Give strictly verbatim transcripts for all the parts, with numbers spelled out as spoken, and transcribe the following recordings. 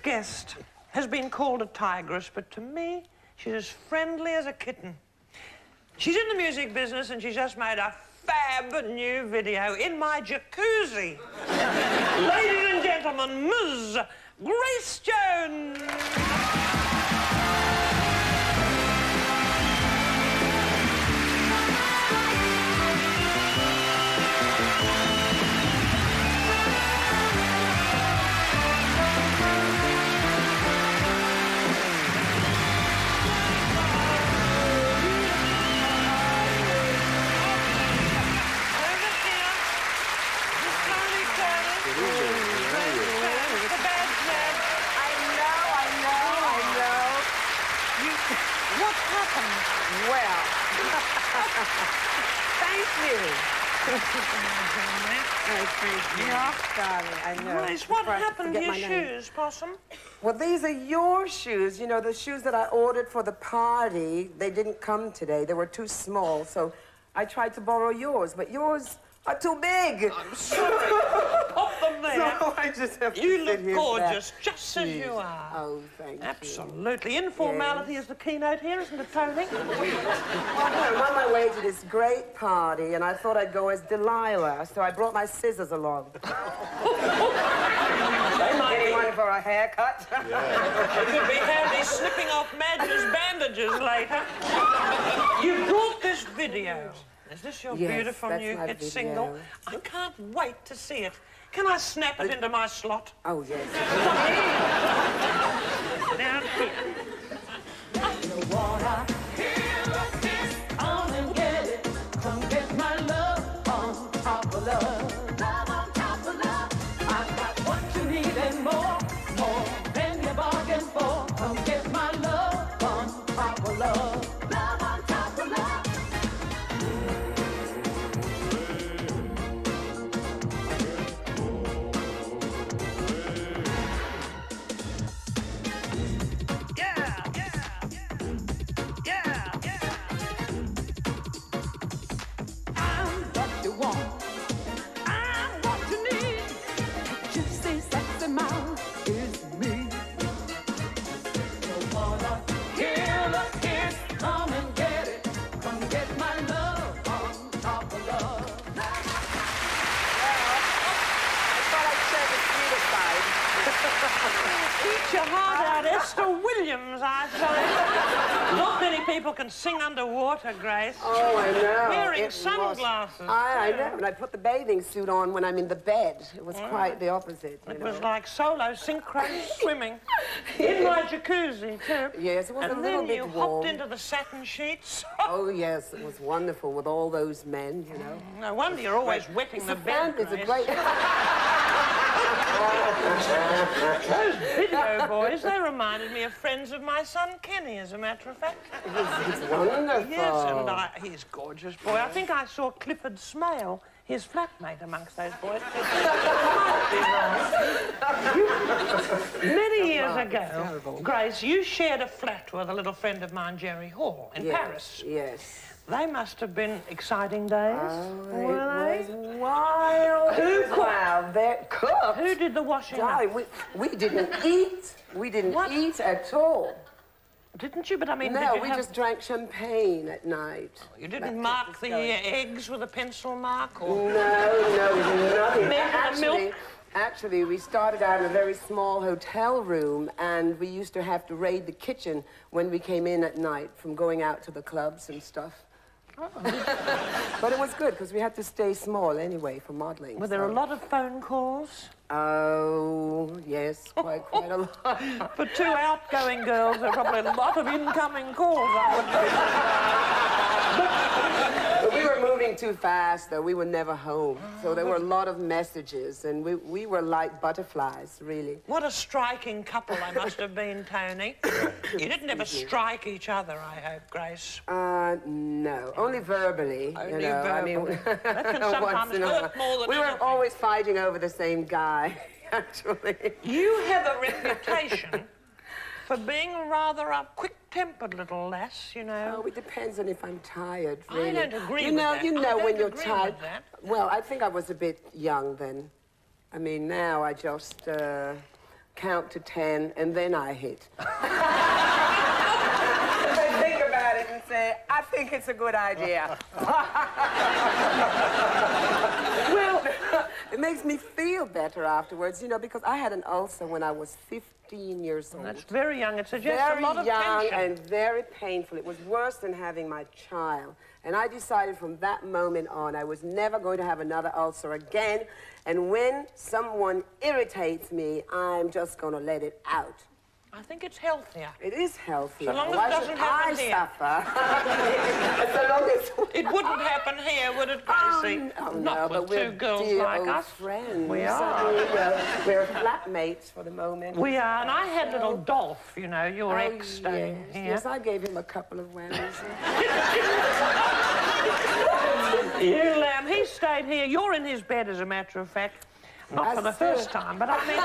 guest has been called a tigress, but to me, she's as friendly as a kitten. She's in the music business and she's just made a fab new video in my jacuzzi. Ladies and gentlemen, Miz Grace Jones. Well, thank you. Oh, thank you. Darling, I know. Grace, what happened to your shoes, Possum? Well, these are your shoes. You know, the shoes that I ordered for the party. They didn't come today. They were too small, so I tried to borrow yours, but yours are too big. I'm sorry. Pop them there. So I just have to You sit look here gorgeous, just as you are. Oh, thank you. Absolutely. Informality Yes. is the keynote here, isn't it, Tony? Well, I'm on my way to this great party, and I thought I'd go as Delilah, so I brought my scissors along. Getting one for a haircut? Yeah. It could be handy snipping off Madge's bandages later. You brought this video. Is this your yes, beautiful new hit video. single? I can't wait to see it. Can I snap it into my slot? Oh, yes. Down here. You wanna hear a kiss? Come and get it. Come get my love on top of love. Love on top of love. I've got what you need and more, more than you bargained for. Come get my love on top of love. Love on top of love. Eat your heart out, Esther Williams, I say. Not many people can sing underwater, Grace. Oh, I know. Wearing it sunglasses. Was, I, I know, and I put the bathing suit on when I'm in the bed. It was quite the opposite, you It know. was like solo synchro swimming. In my jacuzzi, too. Yes, it was and a little then bit you warm. hopped into the satin sheets. Oh, yes, it was wonderful with all those men, you know. No wonder you're always wetting It's the a bed, fan, It's a Grace. great... Those video boys, they reminded me of friends of my son Kenny, as a matter of fact. It's, it's wonderful. Yes, and I, he's a gorgeous boy. I think I saw Clifford Smale, his flatmate, amongst those boys. you, many years ago, Grace, you shared a flat with a little friend of mine, Jerry Hall, in yes, Paris. Yes. They must have been exciting days. Oh, were it they? was wild. Who Wow, they're cooked. Who did the washing Darling, up? we, we didn't eat. We didn't What? eat at all. Didn't you? But I mean, No, did you we have... just drank champagne at night. You didn't That mark kept the us going. uh, eggs with a pencil mark, or... No, no, we did nothing. Milk and Actually, milk? actually, we started out in a very small hotel room, and we used to have to raid the kitchen when we came in at night from going out to the clubs and stuff. Oh. But it was good, because we had to stay small anyway for modeling. Were there so. a lot of phone calls? Oh, yes, quite, quite a lot. For two outgoing girls, there are probably a lot of incoming calls, I would But we were moving too fast, though. We were never home. So there were a lot of messages, and we, we were like butterflies, really. What a striking couple they must have been, Tony. You didn't ever strike each other, I hope, Grace. Uh, no. Only verbally, Only you know. verbally. I mean, That can sometimes once in a hurt while. more than We were anything. always fighting over the same guy, actually. You have a reputation for being rather a quick-tempered little lass, you know. Oh, it depends on if I'm tired, I really. don't agree you with know, that. You I know don't when you're agree tired. with that. Well, I think I was a bit young then. I mean, now I just, uh, count to ten, and then I hit. I think about it and say, I think it's a good idea. Well, it makes me feel better afterwards, you know, because I had an ulcer when I was fifteen years old. That's very young. It suggests very a lot of young tension. and very painful. It was worse than having my child. And I decided from that moment on I was never going to have another ulcer again. And when someone irritates me, I'm just going to let it out. I think it's healthier. It is healthier. So long as Why it doesn't should happen I here. suffer? So long as... It wouldn't happen here, would it, Gracie? Oh, no, Not no, with but we're two girls dear like old us. friends. We So are. we- well, we're flatmates for the moment. We are, and I had little Dolph, you know, your Oh, ex staying yes, here. yes, I gave him a couple of whammies. You lamb, he stayed here. You're in his bed, as a matter of fact. Not I for the said- first time, but I mean...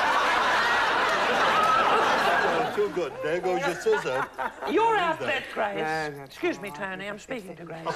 Oh, too good. There goes your scissor. Your outlet, Grace. No, that's Excuse me, Tony, I'm speaking to Grace.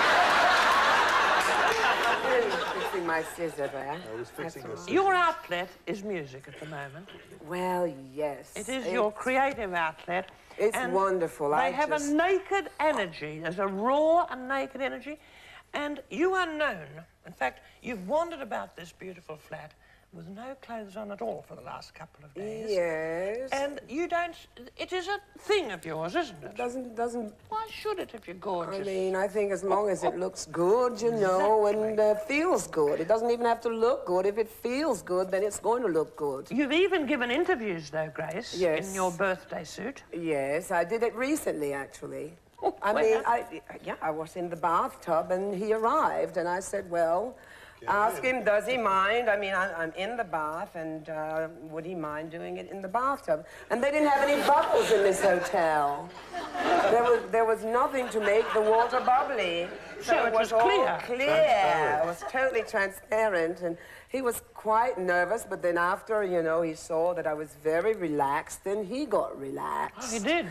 Fixing my scissor there. I was fixing That's your all. scissor. Your outlet is music at the moment. Well, yes. It is It's- your creative outlet. It's and wonderful. They I have just- a naked energy. There's a raw and naked energy. And you are known. In fact, you've wandered about this beautiful flat with no clothes on at all for the last couple of days. Yes. And you don't... It is a thing of yours, isn't it? doesn't doesn't. Why should it if you're gorgeous? I mean, I think as long as it looks good, you know, and uh, feels good. It doesn't even have to look good. If it feels good, then it's going to look good. You've even given interviews, though, Grace, Yes. in your birthday suit. Yes, I did it recently, actually. Oh, I where? mean, I, yeah, I was in the bathtub and he arrived and I said, well, ask him, does he mind? I mean, I, I'm in the bath and uh, would he mind doing it in the bathtub? And they didn't have any bubbles in this hotel. There was, there was nothing to make the water bubbly. So it was all clear. clear. It was totally transparent and he was quite nervous, but then after, you know, he saw that I was very relaxed and he got relaxed. Oh, he did.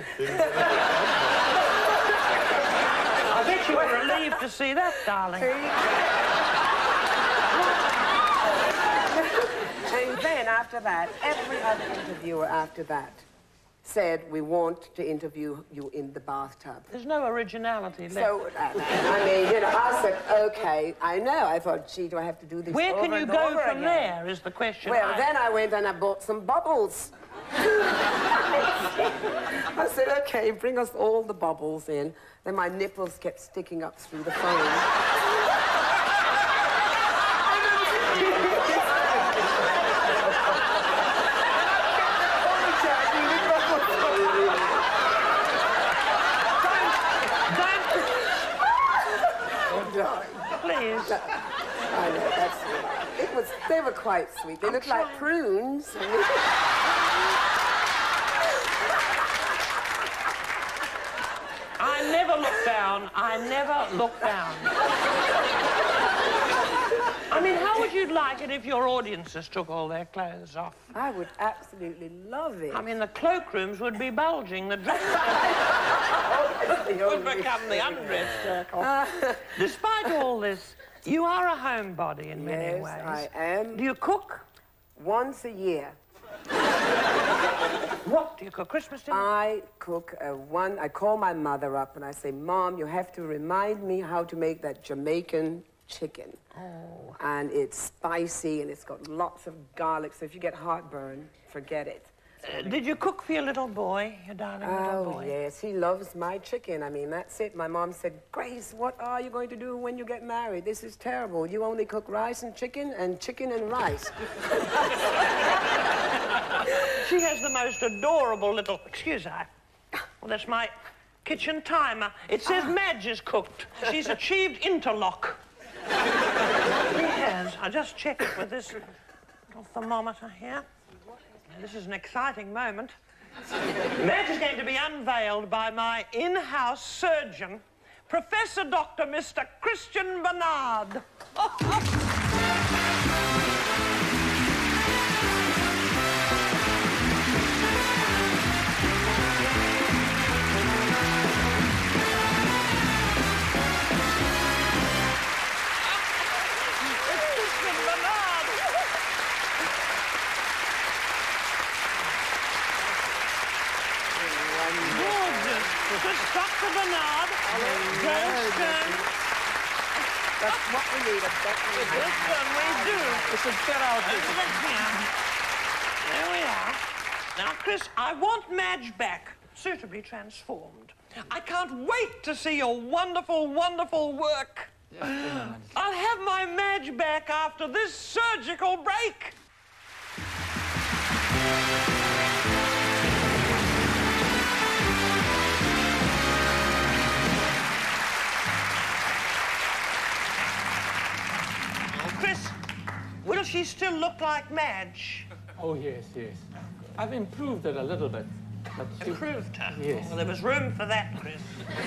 I bet you were relieved to see that, darling. And then after that, every other interviewer after that said, we want to interview you in the bathtub. There's no originality left. So, uh, I mean, you know, I said, okay, I know. I thought, gee, do I have to do this Where over can you and go over from again? there, is the question. Well, I... then I went and I bought some bubbles. I said, okay, bring us all the bubbles in. Then my nipples kept sticking up through the phone. Please. I know, that's sweet. It was, they were quite sweet. They looked like prunes. I never look down. I never look down. I mean, how would you like it if your audiences took all their clothes off? I would absolutely love it. I mean, the cloakrooms would be bulging. The dress would become the undress circle. Despite all this, you are a homebody in many Yes, ways. I am. Do you cook? Once a year, What do you cook? Christmas dinner? I cook a one. I call my mother up and I say, Mom, you have to remind me how to make that Jamaican chicken. Oh. And it's spicy and it's got lots of garlic. So if you get heartburn, forget it. Uh, did you cook for your little boy, your darling little Oh, boy? yes, he loves my chicken. I mean, that's it. My mom said, Grace, what are you going to do when you get married? This is terrible. You only cook rice and chicken and chicken and rice. She has the most adorable little... Excuse me. Well, that's my kitchen timer. It says Madge is cooked. She's achieved interlock. She has. I just checked it with this little thermometer here. Now, this is an exciting moment. Madge is going to be unveiled by my in-house surgeon, Professor Doctor Mister Christian Bernard. Doctor Bernard, Joe Stern. That's what we need, a better This one we do. It's a better outfit. There we are. Now, Chris, I want Madge back, suitably transformed. I can't wait to see your wonderful, wonderful work. Just a moment. I'll have my Madge back after this surgical break. Chris, will she still look like Madge? Oh, yes, yes. I've improved it a little bit. But she... Improved her? Yes. Well, there was room for that, Chris.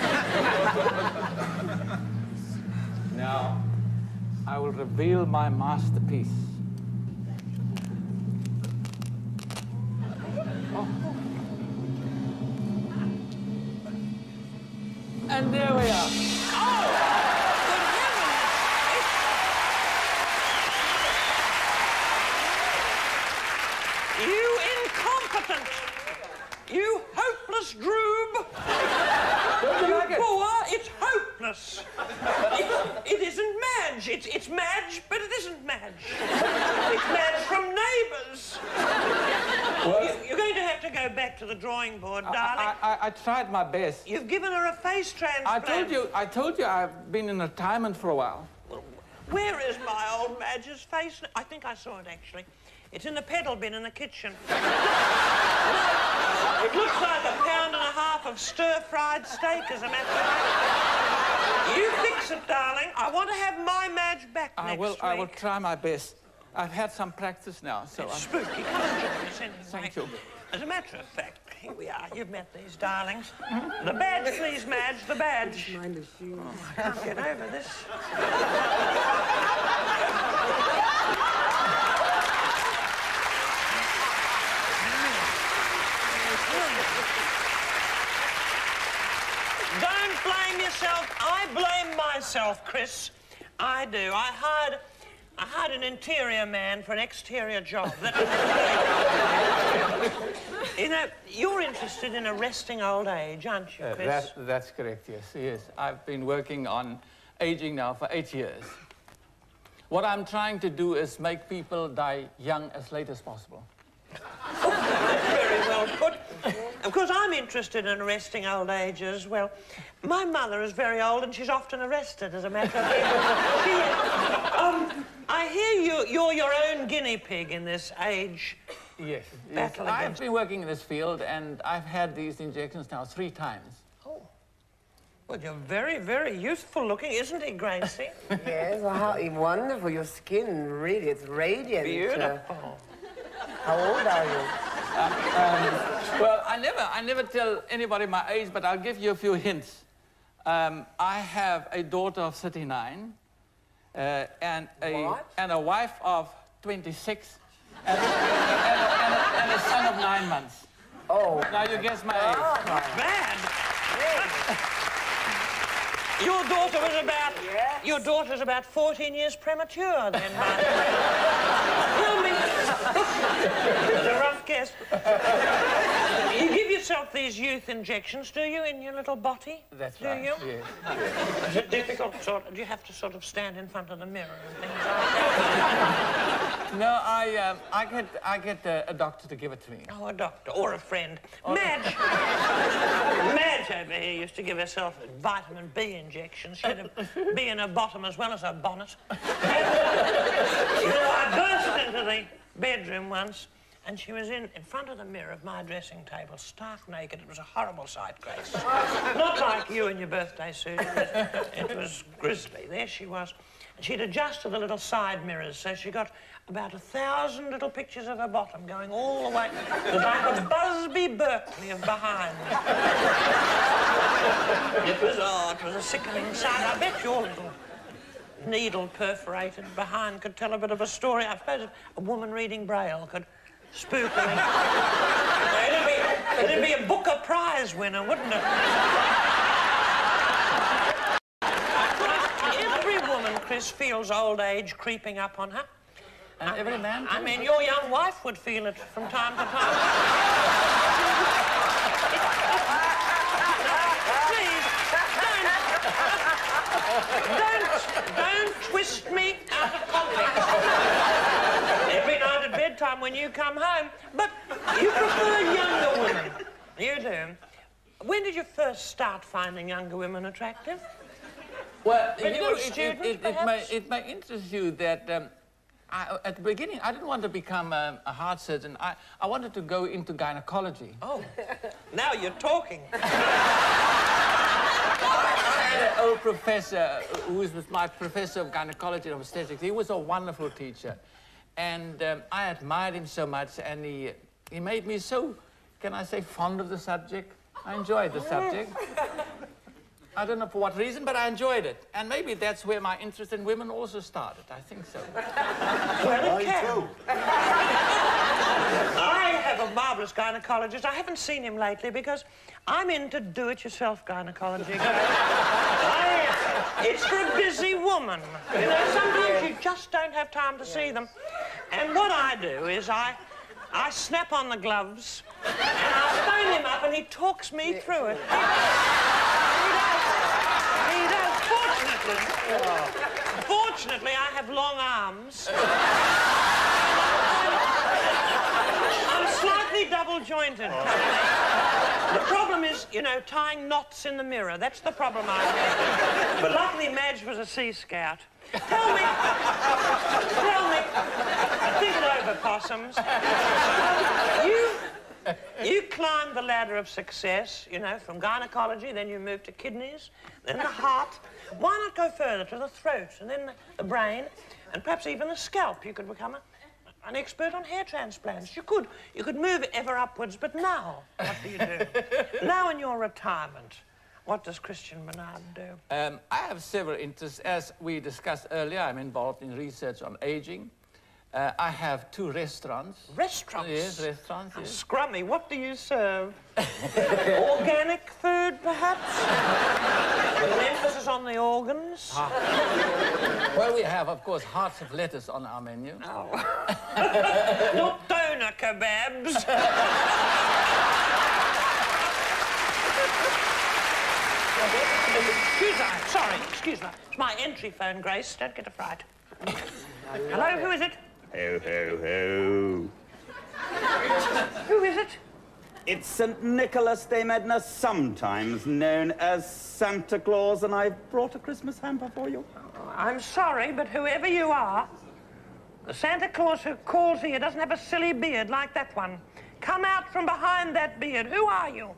Now, I will reveal my masterpiece. Oh. And there we are. You incompetent! You hopeless droob! Don't you You like it? poor, it's hopeless! It, it isn't Madge. It's, it's Madge, but it isn't Madge. It's Madge from Neighbours. You, you're going to have to go back to the drawing board, darling. I, I, I tried my best. You've given her a face transplant. I told you, I told you I've been in retirement for a while. Where is my old Madge's face? I think I saw it, actually. It's in the pedal bin in the kitchen. It looks like a pound and a half of stir-fried steak, as a matter of fact. You fix it, darling. I want to have my Madge back I next will, week. I will try my best. I've had some practice now, so It's I'm... spooky. Come and join us anyway. Thank you. As a matter of fact, here we are. You've met these darlings. The badge, please, Madge, the badge. mind the shoes. Oh, I can't get over this. Don't blame yourself. I blame myself, Chris. I do. I hired, I hired an interior man for an exterior job. That... You know, you're interested in arresting old age, aren't you, Uh, Chris? that, that's correct, yes, yes. I've been working on aging now for eight years. What I'm trying to do is make people die young as late as possible. Very well put. Of course, I'm interested in arresting old age as well. My mother is very old and she's often arrested, as a matter of fact. She, um, I hear you, you're your own guinea pig in this age. Yes, yes. Battle I've against- been working in this field and I've had these injections now three times. Oh. Well, you're very, very youthful looking, isn't he, Gracie? Yes, well, how wonderful. Your skin, really, it's radiant. Beautiful. Uh, how old are you? Well, I never, I never tell anybody my age, but I'll give you a few hints. Um, I have a daughter of thirty-nine, uh, and a What? and a wife of twenty-six, and, and, and, and, and a son of nine months. Oh. Now you guess my age. Bad. Your daughter was about... Yes. Your daughter's about fourteen years premature, then, Mark. Tell me... It's a rough guess. You give yourself these youth injections, do you, in your little body? That's do right. you? Yes. Is it difficult, sort of, do you have to sort of stand in front of the mirror and things like that? No, I um, I get I get uh, a doctor to give it to me. Oh, a doctor or a friend. Madge. Madge over here used to give herself vitamin B injections. She had a bee in her bottom as well as her bonnet. You know, I burst into the bedroom once and she was in, in front of the mirror of my dressing table, stark naked. It was a horrible sight, Grace. Not like you in your birthday suit. It was, it was grisly. There she was. And she'd adjusted the little side mirrors, so she got about a thousand little pictures of her bottom going all the way. It was like a Busby Berkeley of behind. It was, oh, it was a sickening sight. I bet your little needle perforated behind could tell a bit of a story. I suppose a woman reading Braille could spookily... it'd, be, it'd be a Booker Prize winner, wouldn't it? Every woman, Chris, feels old age creeping up on her. And every man. I mean, your young wife would feel it from time to time. you come home. But you prefer younger women. You do. When did you first start finding younger women attractive? Well, When you you know, were a it, student, it, it, it, may, perhaps? it may interest you that um, I, at the beginning, I didn't want to become a, a heart surgeon. I, I wanted to go into gynecology. Oh, now you're talking. I had an old professor who was my professor of gynecology and obstetrics. He was a wonderful teacher. And um, I admired him so much, and he, he made me so, can I say, fond of the subject. I enjoyed the subject. I don't know for what reason, but I enjoyed it. And maybe that's where my interest in women also started. I think so. Well, it can. too. I have a marvellous gynecologist. I haven't seen him lately because I'm into do-it-yourself gynecology. I, it's for a busy woman. You know, sometimes you just don't have time to see them. And what I do is I, I snap on the gloves and I phone him up and he talks me through it. He does. Fortunately, fortunately, I have long arms. I'm slightly double-jointed. The problem is, you know, tying knots in the mirror. That's the problem I have. But luckily, Madge was a Sea Scout. Tell me, tell me, think it over, possums. You... You climbed the ladder of success, you know, from gynecology, then you moved to kidneys, then the heart. Why not go further to the throat, and then the, the brain, and perhaps even the scalp? You could become a, an expert on hair transplants. You could. You could move ever upwards, but now, what do you do? Now in your retirement, what does Christian Bernard do? Um, I have several interests. As we discussed earlier, I'm involved in research on aging. Uh, I have two restaurants. Restaurants? Yes, restaurants, Oh, yes. Scrummy, what do you serve? Organic food, perhaps? With an emphasis on the organs? Well, we have, of course, hearts of lettuce on our menu. Oh. Not doner kebabs. Excuse me, sorry, excuse me. It's my entry phone, Grace. Don't get a fright. Hello, who is it? Ho, ho, ho. Who is it? It's Saint Nicholas, Dame Edna, sometimes known as Santa Claus, and I've brought a Christmas hamper for you. I'm sorry, but whoever you are, the Santa Claus who calls here doesn't have a silly beard like that one. Come out from behind that beard. Who are you?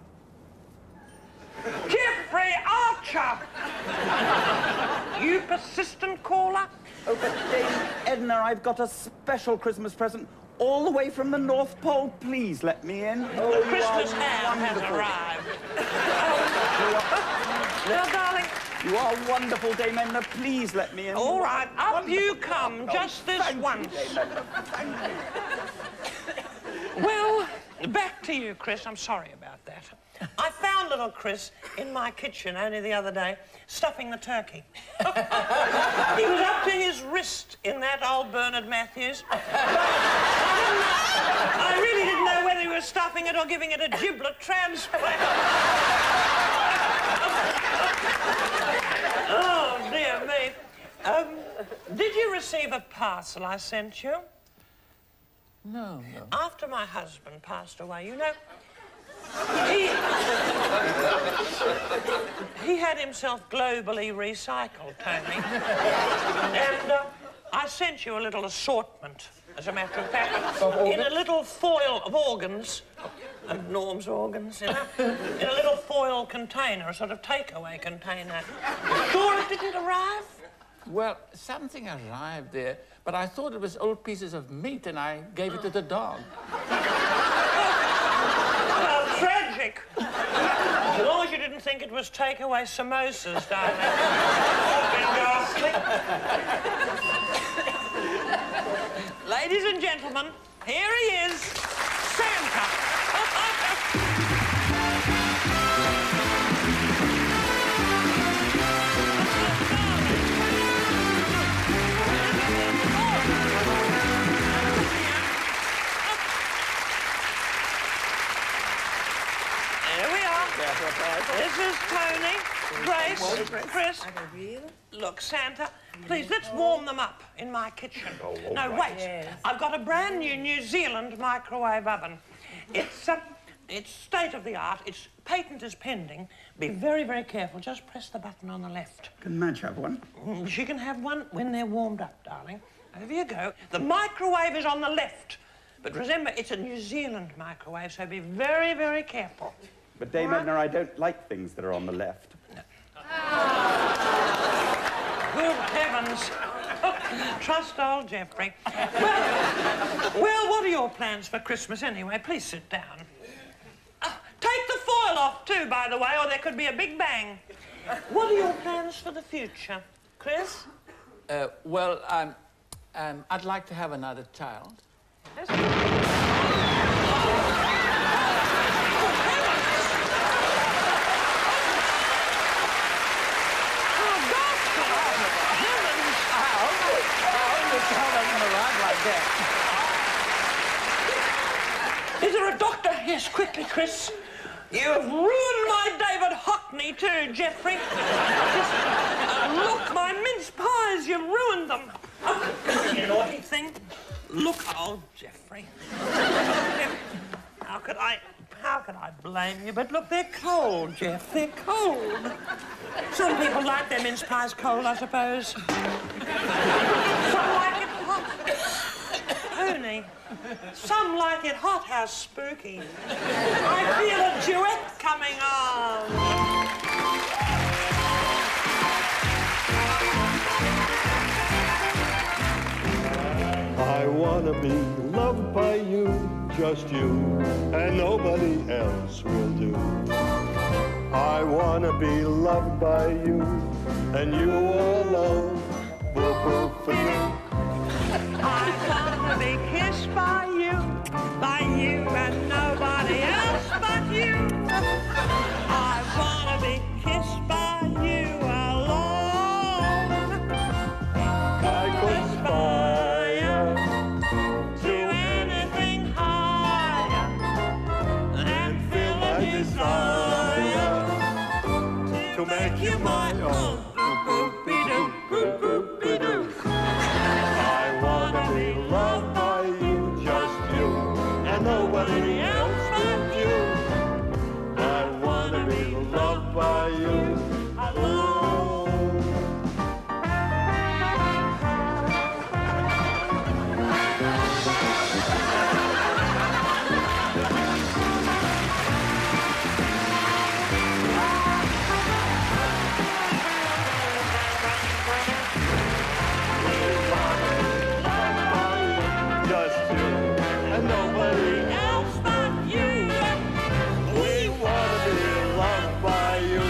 Jeffrey Archer! You persistent caller? Oh, but Dame Edna, I've got a special Christmas present all the way from the North Pole. Please let me in. Oh, The you Christmas are ham has wonderful. arrived. Now, darling, You are wonderful, Dame Edna. Please let me in. all right, up Wonderful. you come, Oh, just this thank you, once. Dame Edna. Thank you. Well, back to you, Chris. I'm sorry about that. I found little Chris in my kitchen only the other day, stuffing the turkey. He was up to his wrist in that old Bernard Matthews. But I, didn't know, I really didn't know whether he was stuffing it or giving it a giblet transplant. Oh, dear me. Um, did you receive a parcel I sent you? No, no. After my husband passed away, you know, he, he had himself globally recycled, Tony. And uh, I sent you a little assortment, as a matter of fact, in a little foil of organs, and Norm's organs, you know, in a little foil container, a sort of takeaway container. Sure it didn't arrive? Well, something arrived there, but I thought it was old pieces of meat, and I gave it to the dog. How tragic. As long as you didn't think it was takeaway samosas, darling. Been ghastly. Ladies and gentlemen, here he is, Santa. This is Tony, Grace, Chris. Look, Santa, Please, let's warm them up in my kitchen. Oh, all no, right. wait. Yes. I've got a brand new New Zealand microwave oven. It's, uh, it's state-of-the-art. Its patent is pending. Be very, very careful. Just press the button on the left. Can Madge have one? Mm, She can have one when they're warmed up, darling. Over you go. The microwave is on the left. But remember, it's a New Zealand microwave, so be very, very careful. But Dame All right. Edna, I don't like things that are on the left. Good heavens. Trust old Geoffrey. Well, well, what are your plans for Christmas anyway? Please sit down. Oh, take the foil off too, by the way, or there could be a big bang. What are your plans for the future, Chris? Uh, well, um, um, I'd like to have another child. Is there a doctor? Yes, quickly, Chris. You have ruined my David Hockney too, Geoffrey. Just, uh, look, my mince pies, you've ruined them. Oh, you naughty thing. Look, oh, Geoffrey. How could I, how could I blame you? But look, they're cold, Jeff, they're cold. Some people like their mince pies cold, I suppose. Some like it hot. Pony. Some like it hot. How spooky. I feel a duet coming on. I wanna be loved by you, just you, and nobody else will do. I wanna be loved by you, and you alone. Boo boo for you. I wanna be kissed by you, by you and nobody else but you. I wanna be kissed by you alone. I could aspire To anything higher than feel my a desire desire to make you my own. Boop-boop-be-doo, boop-boop-be-doo. I wanna be loved by you, just you, and nobody else but you. I wanna be loved by you alone. Just you and nobody Else but you. We wanna be loved by you.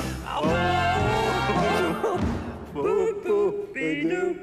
Oh, boop, boop, be-doo.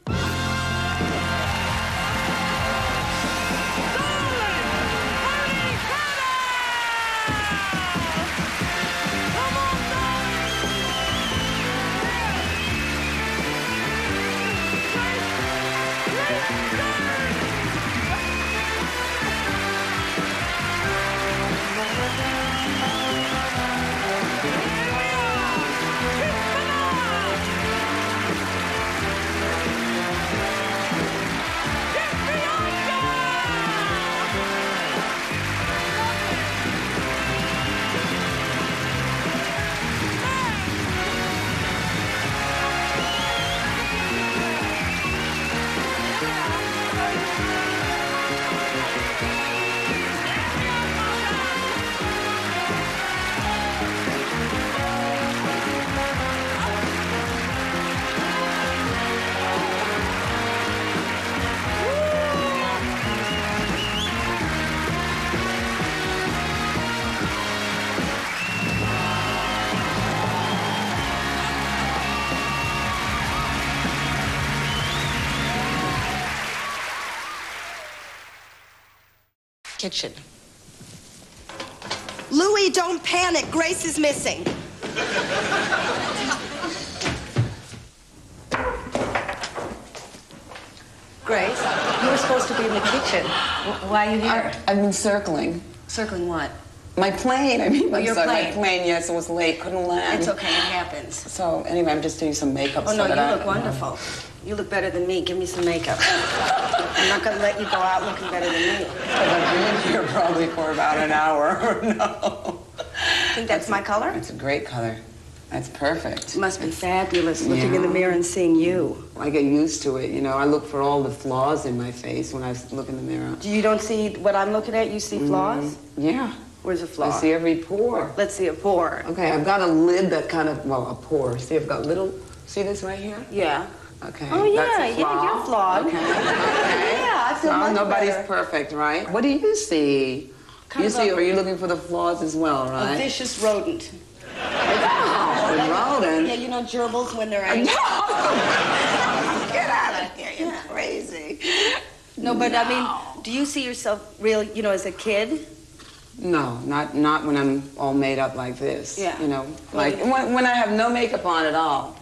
Kitchen. Louis, don't panic. Grace is missing. Grace, you were supposed to be in the kitchen. Wh- Why are you here? I've been circling. Circling what? My plane, I mean, Oh, I'm your sorry, plane. my plane, yes, it was late, couldn't land. It's okay, it happens. So anyway, I'm just doing some makeup. Oh, so no, that you I, look wonderful. You look better than me. Give me some makeup. I'm not going to let you go out looking better than me. I've been in here probably for about an hour. No. Think that's my color? It's a great color. That's perfect. It must be fabulous looking Yeah. in the mirror and seeing you. I get used to it, you know. I look for all the flaws in my face when I look in the mirror. You don't see what I'm looking at? You see flaws? Mm, yeah. Where's a flaw? I see every pore. Let's see a pore. Okay, I've got a lid that kind of, well, a pore. See, I've got little, see this right here? Yeah. Okay. Oh, yeah, that's a yeah, flaw. you're flawed. Okay. okay. Yeah, I feel No, much nobody's better. perfect, right? What do you see? Kind you of see, a- are you looking for the flaws as well, A right? vicious rodent. Oh, rodent. Yeah, you know gerbils when they're angry? Get out of here, you're crazy. No, but I mean, do you see yourself really, you know, as a kid? No, not not when I'm all made up like this. Yeah. You know, like when, when I have no makeup on at all,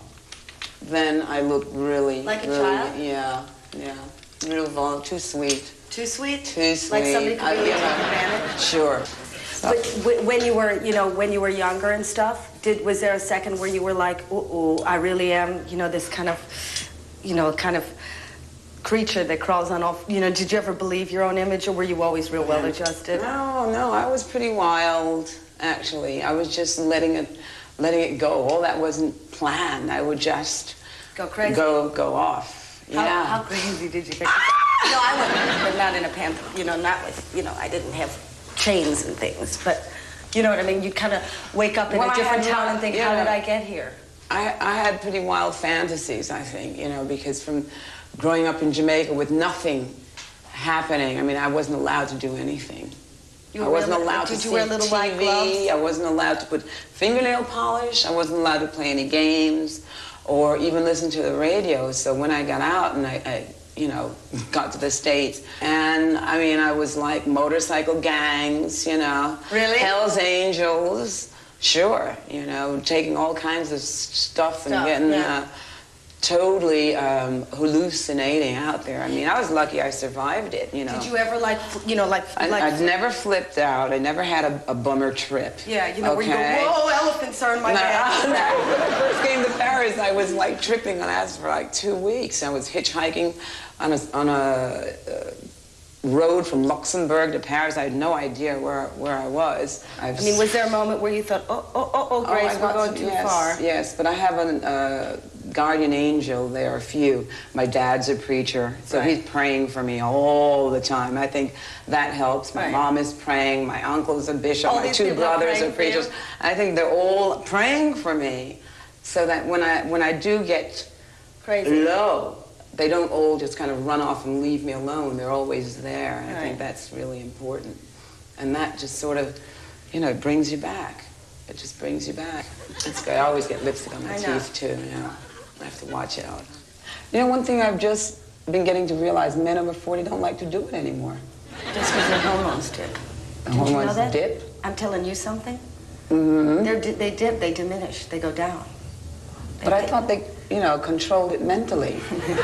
then I look really, Like a really, child? yeah, yeah, real vul, too sweet, Too sweet? too sweet. Like somebody could I- really you take know, advantage? Sure. But wh- when you were, you know, when you were younger and stuff, did was there a second where you were like, ooh, ooh, I really am, you know, this kind of, you know, kind of creature that crawls on all, you know, did you ever believe your own image, or were you always real well adjusted? No, no, I was pretty wild, actually. I was just letting it, letting it go. All that wasn't planned. I would just Go crazy? go, go off. How, Yeah. how crazy did you get? No, I wouldn't, but not in a pant, you know, not with, you know, I didn't have chains and things, but you know what I mean? You'd kind of wake up in Well, a I different had town one- and think, yeah. how did I get here? I, I had pretty wild fantasies, I think, you know, because from growing up in Jamaica with nothing happening, I mean, I wasn't allowed to do anything. You I were wasn't wearing- allowed did to you see wear little T white V. gloves? I wasn't allowed to put fingernail polish. I wasn't allowed to play any games or even listen to the radio. So when I got out and I, I you know, got to the States, and I mean, I was like motorcycle gangs, you know. Really? Hell's Angels. Sure, you know, taking all kinds of s- stuff and Stuff, getting yeah. uh, totally um, hallucinating out there. I mean, I was lucky I survived it, you know. Did you ever like, f- you know, like, I, like I've never flipped out. I never had a, a bummer trip. yeah, you know, where you go, okay? whoa, elephants are in my No, bag. no, when I first came to Paris, I was like tripping on acid for like two weeks. I was hitchhiking on a, on a uh, road from Luxembourg to Paris. I had no idea where, where I was. I've I mean, was there a moment where you thought, oh, oh, oh, oh, Grace, I we're got going to- too yes, far? Yes, but I have a uh, guardian angel. There are a few. My dad's a preacher, so Right. he's praying for me all the time. I think that helps. My Right. mom is praying. My uncle's a bishop. All my these two people are brothers praying are for you? preachers. I think they're all praying for me, so that when I when I do get Crazy. low, they don't all just kind of run off and leave me alone. They're always there. I Right. think that's really important. And that just sort of, you know, it brings you back. It just brings you back. It's good. I always get lipstick on my I know. teeth, too, you know. I have to watch out. You know, one thing I've just been getting to realize, men over forty don't like to do it anymore. Just because their hormones dip. The Did you know hormones that? dip. I'm telling you something. Mm-hmm. They're, di- they dip, they diminish, they go down. They But I dip. thought they, you know, controlled it mentally.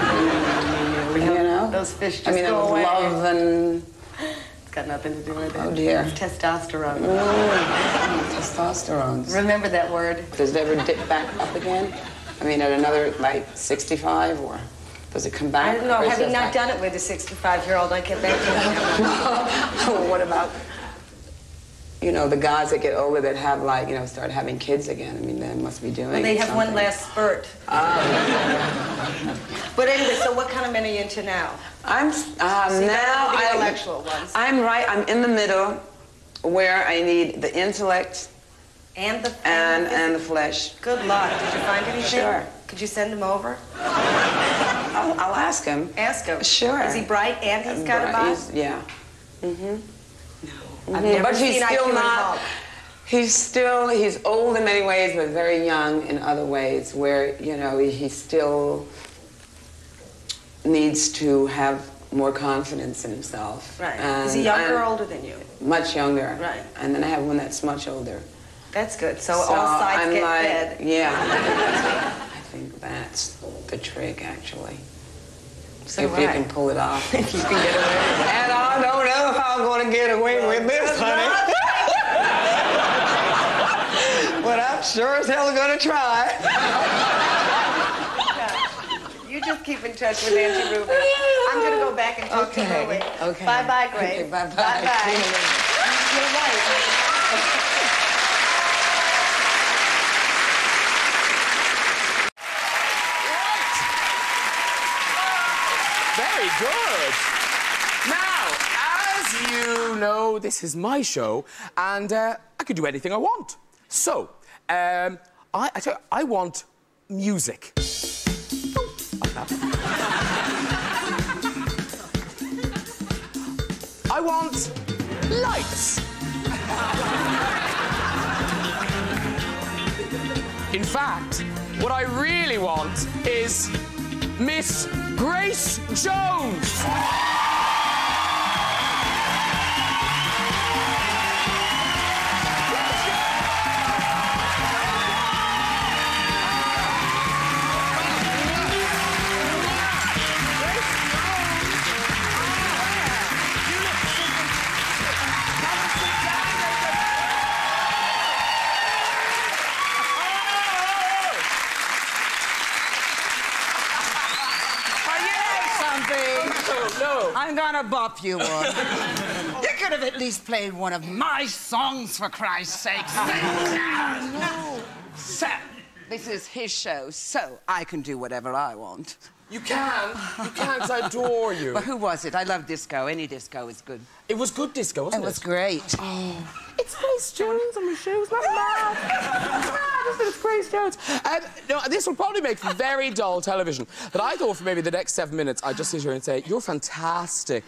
You know? Those fish just I mean, it go was away. love and... It's got nothing to do with it. Oh, dear. It's testosterone. Mm, testosterone. Remember that word. Does it ever dip back up again? I mean, at another, like, sixty-five, or does it come back? I don't know. or is Having it not like- done it with a sixty-five-year-old, I can't bet you. What about, you know, the guys that get older that have, like, you know, start having kids again? I mean, they must be doing Well, they have one something. last spurt. But anyway, so what kind of men are you into now? I'm, um, See, now, those are the I, intellectual ones. I'm right, I'm in the middle where I need the intellect And the and, the and the physical. flesh. Good luck. Did you find anything? Sure. Could you send him over? I'll, I'll ask him. Ask him. Sure. Is he bright and he's got a Right, body? he's- Yeah. Mm-hmm. I've Mhm. never But he's seen I Q still in not, Hulk. he's still, he's old in many ways, but very young in other ways, where, you know, he, he still needs to have more confidence in himself. Right. And Is he younger or I'm older than you? Much younger. Right. And then I have one that's much older. That's good. So, So all sides I'm get like, fed. yeah, I think that's, I think that's the trick, actually. So if do you I. can pull it off. If you can get away with it. And I don't know how I'm going to get away with this, honey. sure as hell gonna try. You just keep in touch with Auntie Ruby. I'm gonna go back and talk okay. to Louie. Okay. Bye-bye, Grace. Okay, bye-bye. Bye-bye. You're right. Very good. Now, as you know, this is my show, and uh, I could do anything I want. So, um, I, I, tell you, I want music. I want lights. In fact, what I really want is Miss Grace Jones. No. I'm gonna bop you one. You could have at least played one of my songs, for Christ's sake. No. So, this is his show, so I can do whatever I want. You can. You can, because I adore you. But who was it? I love disco. Any disco is good. It was good disco, wasn't it? It was great. Oh. It's Grace Jones on my shoes, not mad. It's Grace Jones. Um, no, this will probably make very dull television. But I thought for maybe the next seven minutes, I'd just sit here and say, you're fantastic.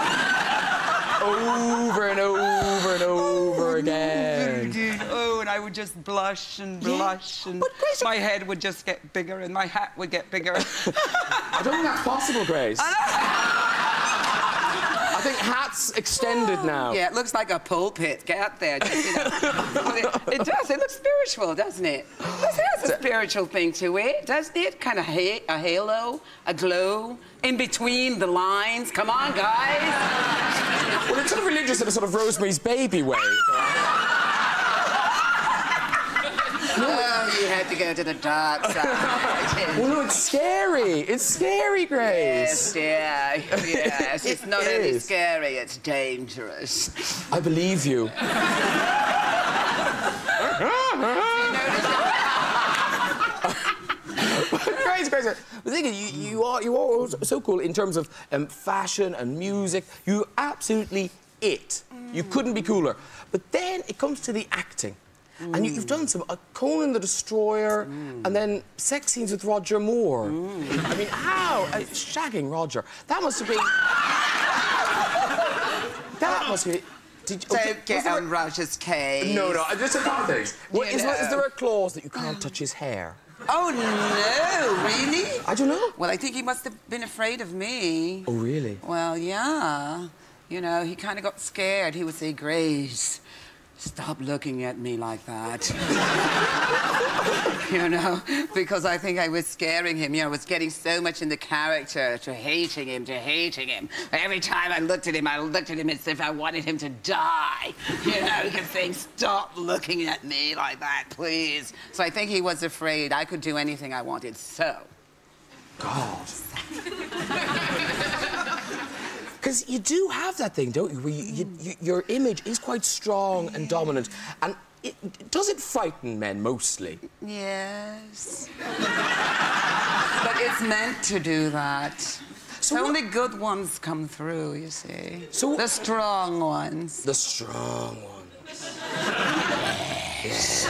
Over and over and over again. Oh, and I would just blush and blush, yeah. and Grace, my head would just get bigger, and my hat would get bigger. I don't think that's possible, Grace. I think hat's extended now. Yeah, it looks like a pulpit. Get up there. Just, you know. it, it does. It looks spiritual, doesn't it? It has a spiritual thing to it, doesn't it? Kind of ha a halo, a glow, in between the lines. Come on, guys. Well, it's sort of religious in a sort of Rosemary's Baby way. Oh, you had to go to the dark side. Well, no, it's scary. It's scary, Grace. Yes, yeah, yes. It's It not only is. scary, it's dangerous. I believe you. Grace, Grace, the thing is, you, you are you are so cool in terms of um, fashion and music. You're absolutely it. Mm. You couldn't be cooler. But then it comes to the acting. Mm. And you, you've done some uh, Conan the Destroyer, mm. and then sex scenes with Roger Moore. Mm. I mean, how? Uh, shagging Roger. That must have been... that must be... Did you, Don't okay, get on Roger's case. No, no, just a couple of things. Well, is, know. is there a clause that you can't touch his hair? Oh, no, really? I don't know. Well, I think he must have been afraid of me. Oh, really? Well, yeah. You know, he kind of got scared. He would say, Grace, stop looking at me like that. You know, because I think I was scaring him. You know, I was getting so much in the character, to hating him, to hating him. Every time I looked at him, I looked at him as if I wanted him to die. You know, he kept saying, stop looking at me like that, please. So I think he was afraid I could do anything I wanted, so... God. Because you do have that thing, don't you, where you, you, you, your image is quite strong and dominant. And it, does it frighten men, mostly? Yes. But it's meant to do that. So only good ones come through, you see. So the strong ones. The strong ones. Yes.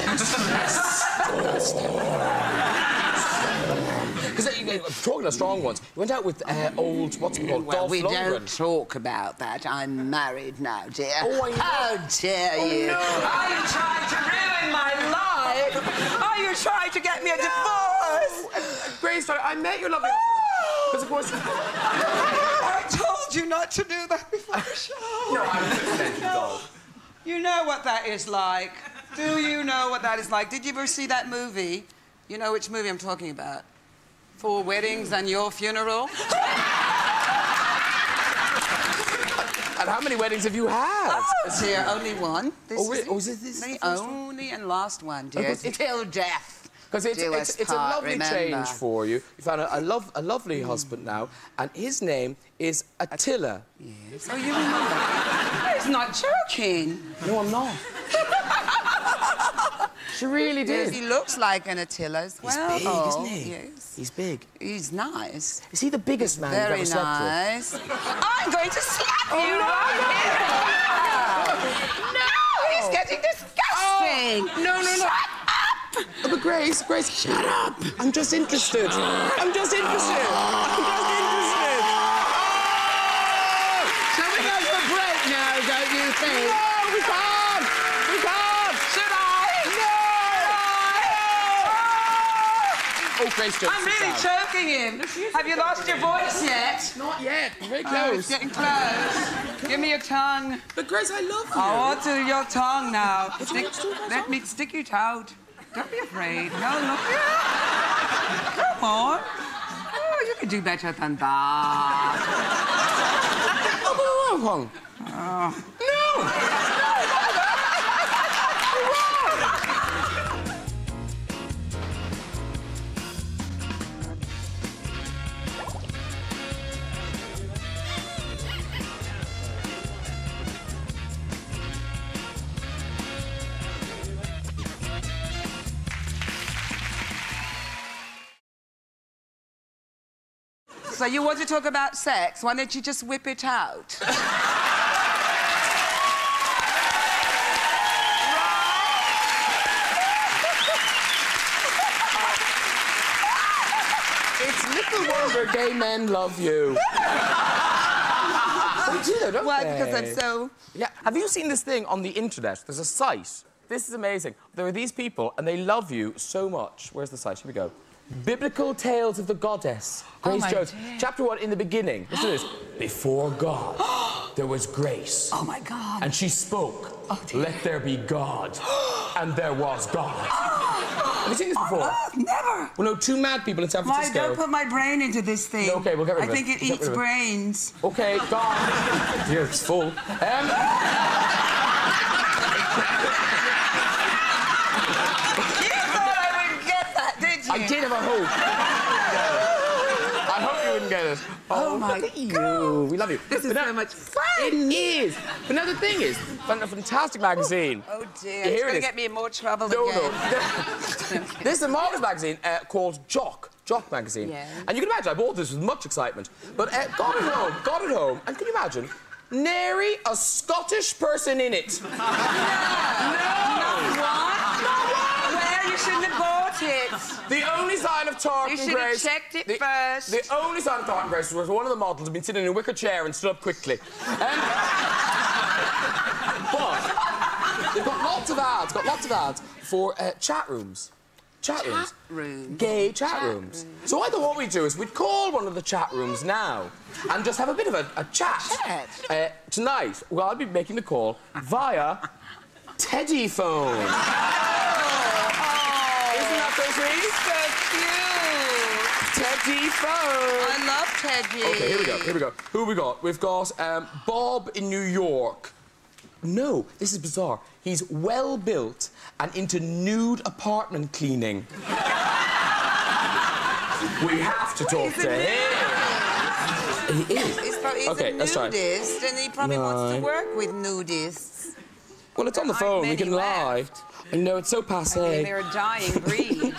Because uh, talking of strong ones, you went out with uh, old, what's it called, Well, Dolph we Lundgren. don't talk about that. I'm married now, dear. Oh, I know. How dare Oh, you? no. Are you trying to ruin my life? Are you trying to get me a No. divorce? Uh, Grace, I, I met your lovely... Because, of course... I told you not to do that before the show. No, I was just Dolph. You know what that is like. Do you know what that is like? Did you ever see that movie? You know which movie I'm talking about? Four Weddings and Your Funeral? And And how many weddings have you had? Oh, dear, only one. This oh, really? is Oh, is it this the the first only and last one, dear. Oh, it's- Till death. Because it's, Do it's, us it's a part, lovely remember. change for you. You found a, a, lov a lovely mm. husband now, and his name is Attila. Yes. Oh, you remember? He's not joking. No, I'm not. She really did. Yes, he looks like an Attila as well. He's big, oh, isn't he? Yes. He's big. He's nice. Is he the biggest man Very you've ever nice. slept with? I'm going to slap Oh, you no, right here. No, he's getting disgusting. Oh, no, no, no. Shut up. Oh, but Grace, Grace, shut up. I'm just interested. I'm just interested. I'm just interested. Oh! Shall we go for break now, don't you think? No, we can't. We can't. Should I? No. Oh, Grace, just I'm sit really down. choking him. Have you lost your voice yet? Not yet. I'm very Oh, close. it's getting close. Give me your tongue. But Grace, I love you. I want to your tongue now. Stick, let me stick it out. Don't be afraid. No, look. Come on. Oh, you can do better than that. Oh, oh, Oh. no! So you want to talk about sex? Why don't you just whip it out? It's little wonder gay men love you. They do, though, don't Why? they? Because I'm so... Yeah. Have you seen this thing on the internet? There's a site. This is amazing. There are these people, and they love you so much. Where's the site? Here we go. Biblical Tales of the Goddess. Grace oh Jones. Dear. Chapter one, in the beginning. Listen to this. Before God, there was grace. Oh, my God. And she spoke. Oh, dear. Let there be God. And there was God. Have you seen this before? Oh, never. Well, no, two mad people in San Why, Francisco. don't put my brain into this thing. No, okay, we'll get rid of I it. think it We'll get eats rid of it. brains. Okay, God. Dear, it's full. Um... I did have a hope. I hope you wouldn't get it. Oh, my look at God. you. We love you. This is But now- so much fun. It is. But now the thing is, a fantastic magazine. Oh, dear. Here It's it going to is. get me in more trouble No, again. no. This is a marvellous magazine uh, called Jock. Jock magazine. Yeah. And you can imagine, I bought this with much excitement. But uh, got it home, got it home, and can you imagine? Nary a Scottish person in it. No. What? Well, you shouldn't have bought it. The only sign of Tartan You should have Grace... checked it the, first. The only sign of Tartan Grace was one of the models had been sitting in a wicker chair and stood up quickly. Um, but they've got lots of ads, got lots of ads for uh, chat rooms. Chat, Chat rooms. rooms. Gay chat, Chat rooms. rooms. So I thought what we'd do is we'd call one of the chat rooms now and just have a bit of a, a chat. Chat? Uh, tonight, well, I'll be making the call via Teddy phone. Oh, Isn't that so sweet? so cute. Teddy phone. I love Teddy. OK, here we go, here we go. Who have we got? We've got um, Bob in New York. No, this is bizarre. He's well-built and into nude apartment cleaning. We have to talk He's to a him. He is. He's, pro- he's OK, a let's try. nudist, and he probably wants Nine. to work with nudists. Well, it's on the There aren't phone. We many can lie. left. I know, it's so I mean, passé. they're a dying breed.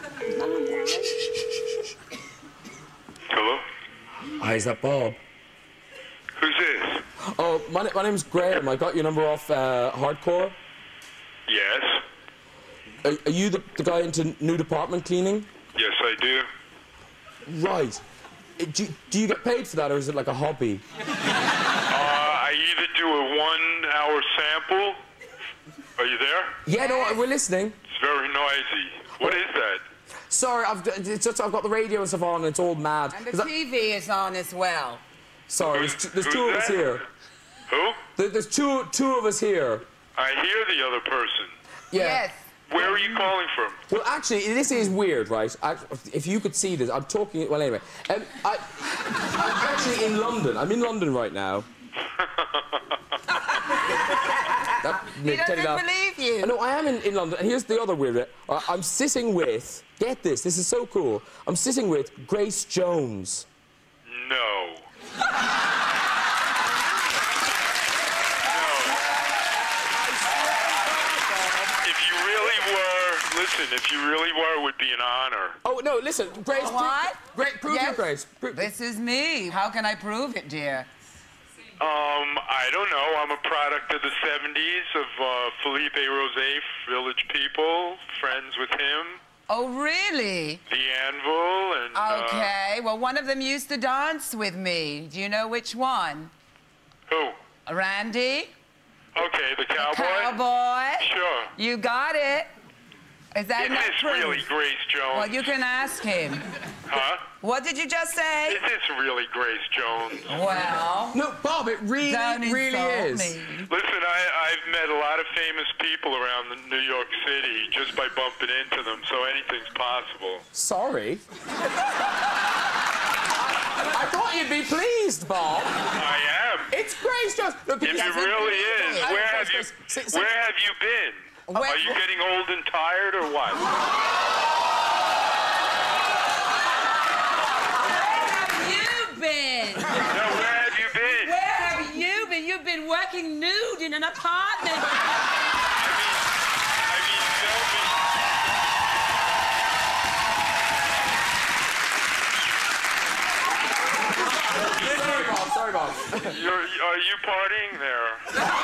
Hello? Hi, is that Bob? Who's this? Oh, my, my name's Graham. I got your number off uh, Hardcore. Yes. Are, are you the, the guy into nude apartment cleaning? Yes, I do. Right. Uh, Do, do you get paid for that, or is it like a hobby? Uh, I either do a one-hour sample. Are you there? Yeah, no, we're listening. It's very noisy. What is that? Sorry, I've, it's just, I've got the radio and stuff on, and it's all mad. And the 'Cause I- T V is on as well. sorry, there's, Who's- t- there's who's two of us that? here. Who? There, there's two, two of us here. I hear the other person. Yeah. Yes. Where are you calling from? Well, actually, this is weird, right? I, if you could see this, I'm talking... Well, anyway. Um, I, I'm actually in London. I'm in London right now. That, He doesn't believe you. No, I am in, in London, and here's the other weird bit. Uh, I'm sitting with, get this, this is so cool, I'm sitting with Grace Jones. No. If you really were, listen, if you really were, it would be an honor. Oh, no, listen, Grace... What? Great, prove Yes. your Grace. Pro This is me. How can I prove it, dear? Um, I don't know. I'm a product of the seventies of uh, Felipe Rosé, Village People, friends with him. Oh, really? The Anvil and... Uh, Okay, well, one of them used to dance with me. Do you know which one? who? Randy? Okay, the cowboy? Cowboy? Sure. You got it. Is that Is not this proof? really Grace Jones? Well, you can ask him. Huh? What did you just say? Is this really Grace Jones? Well... No, Bob, it really, Don't really insult is. me. Listen, I, I've met a lot of famous people around the New York City just by bumping into them, so anything's possible. Sorry. I thought you'd be pleased, Bob. I am. It's Grace Jones. Look, If yes, it really is, I- where I- have you, sit- sit- where have you been? Where- Are you getting old and tired or what? You've been. No, where have you been? Where have you been? You've been working nude in an apartment. I mean, tell me. Sorry, Bob. Sorry, Bob. You're, are you partying there?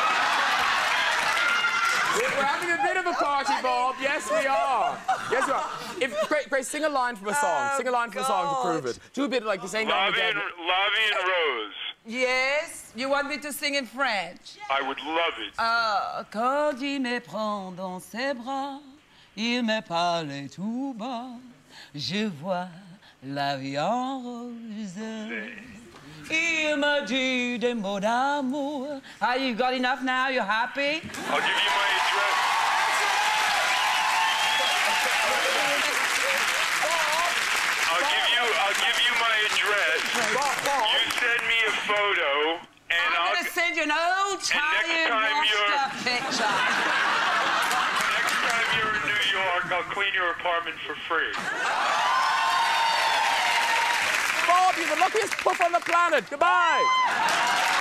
We're having a bit of a party, Bob. Yes, we are. Yes, we are. If Grace, Grace, sing a line from a song. Oh, sing a line from a song to prove it. Do a bit like you say now and Lavi again. and, Lavi and Rose. Yes? You want me to sing in French? I would love it. Ah, quand il me prend dans ses bras, il me parle tout bas, je vois la vie en rose. Il m'a dit des mots d'amour. Ah, you got enough now? You're happy? I'll give you my address. I'll give you, I'll give you my address. You send me a photo, and I'm I'll. gonna send you an old next Italian time washed you're- up picture. Next time you're in New York, I'll clean your apartment for free. Bob, you're the luckiest puff on the planet. Goodbye.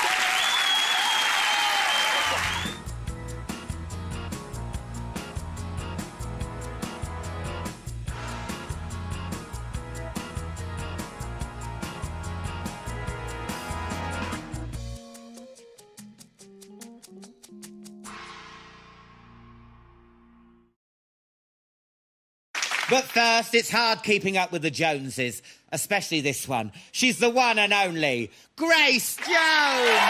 But first, it's hard keeping up with the Joneses, especially this one. She's the one and only Grace Jones!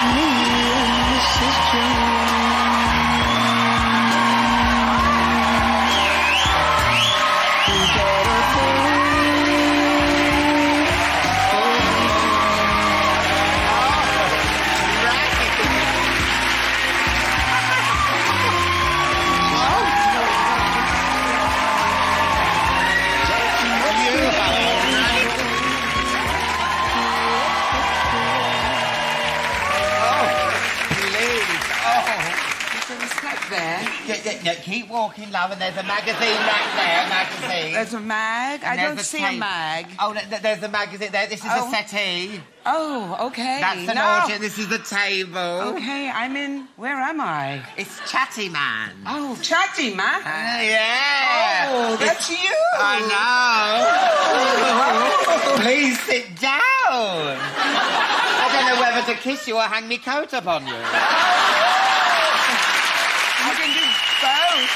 Keep walking, love, and there's a magazine right there, magazine. There's a mag? And I there's don't a see tape. a mag. Oh, th th there's a magazine there. This is Oh. a settee. Oh, okay. That's an no. audience. This is the table. Okay, I'm in... Where am I? It's Chatty Man. Oh, Chatty Man. Uh, yeah. Oh, that's It's- you. I know. Please sit down. I don't know whether to kiss you or hang me coat up on you. You can do both.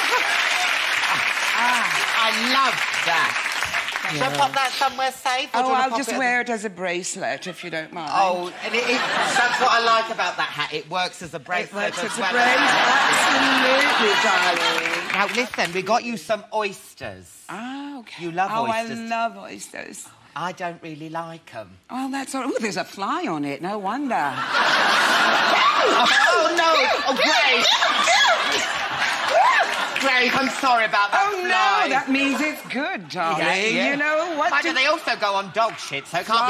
Ah, I love that. Shall I pop that somewhere safe? or do Oh, you wanna I'll pop just it- wear it as a bracelet, if you don't mind. Oh, and it, it, that's what I like about that hat. It works as a bracelet works as as a well. bracelet. Absolutely, darling. Now, listen, we got you some oysters. Ah, okay. You love oh, oysters. I love oysters. I don't really like them. Oh, that's all. Oh, there's a fly on it. No wonder. Oh, no! Oh, Grace! Grace, I'm sorry about that Oh, fly. no, that means it's good, darling. Yeah, yeah. You know what? Why do- do they also go on dog shit, so it can't be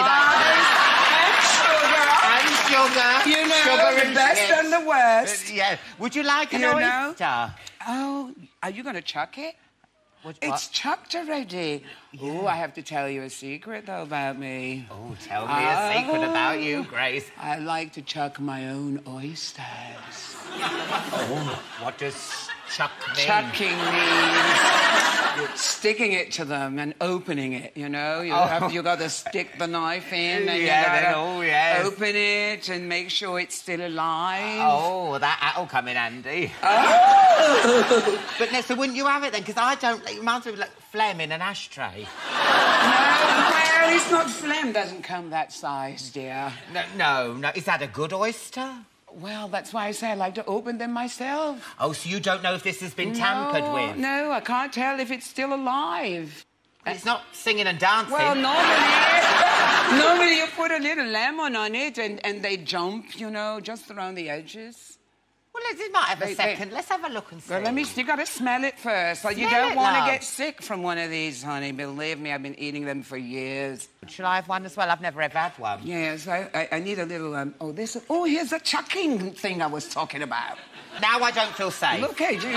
that. And sugar. You know, sugar the and best chips. and the worst. Uh, yeah. Would you like an You know? oyster? Oh, are you going to chuck it? What, It's what? chucked already. Oh, I have to tell you a secret, though, about me. Oh, tell me a secret about you, Grace. I like to chuck my own oysters. Oh, what does chuck mean? Chucking means sticking it to them and opening it, you know? You, Oh. have, you got to stick the knife in and Yeah, you got then, to oh, yes. open it and make sure it's still alive. Oh, that, that'll come in handy. Oh! But no, so wouldn't you have it then? Because I don't... It reminds me of, like, phlegm in an ashtray. No, well, it's not phlegm. Doesn't come that size, dear. No, no, no. Is that a good oyster? Well, that's why I say I like to open them myself. Oh, so you don't know if this has been tampered no, with? No, I can't tell if it's still alive. It's not singing and dancing. Well, normally, normally you put a little lemon on it and, and they jump, you know, just around the edges. Well, let's it might have a They- second. they- Let's have a look and see. Well, let me... You got to smell it first. So you Smell don't it, want to love. get sick from one of these, honey. Believe me, I've been eating them for years. Shall I have one as well? I've never ever had one. Yes, I, I, I need a little... Um, oh, this... Oh, here's the chucking thing I was talking about. Now I don't feel safe. Look, hey, do you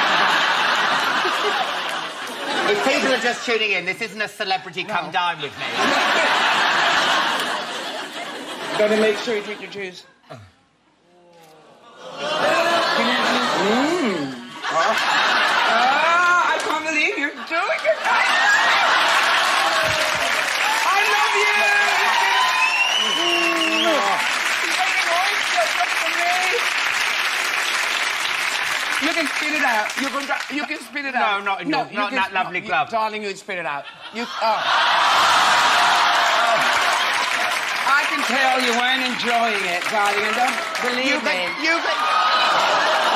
If people are just tuning in, this isn't a celebrity come No. dine with me. Got to make sure you drink your juice. Mmm. Ah, I can't believe you're doing it. I love you. You can spit it out. You can, you can spit it No, out. not in your- you not in can- that lovely no, glove. You, darling, you spit it out. You. Oh. I can tell you weren't enjoying it, darling, and don't believe You me. can... You can...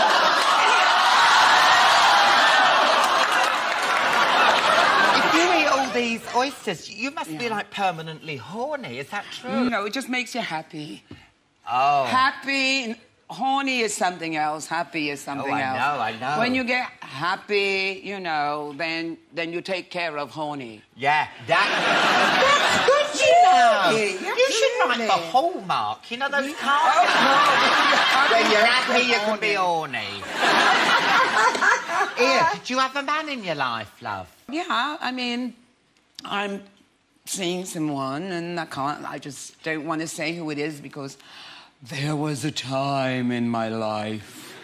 If you eat all these oysters, you must be, like, permanently horny. Is that true? No, it just makes you happy. Oh. Happy, horny is something else. Happy is something Oh, I else. know, I know. When you get happy, you know, then then you take care of horny. Yeah, that... That's good, you know. Yeah, You should write really. for Hallmark. You know those cards? When you're happy, you can be horny. Here, did you have a man in your life, love? Yeah, I mean, I'm seeing someone, and I can't. I just don't want to say who it is because there was a time in my life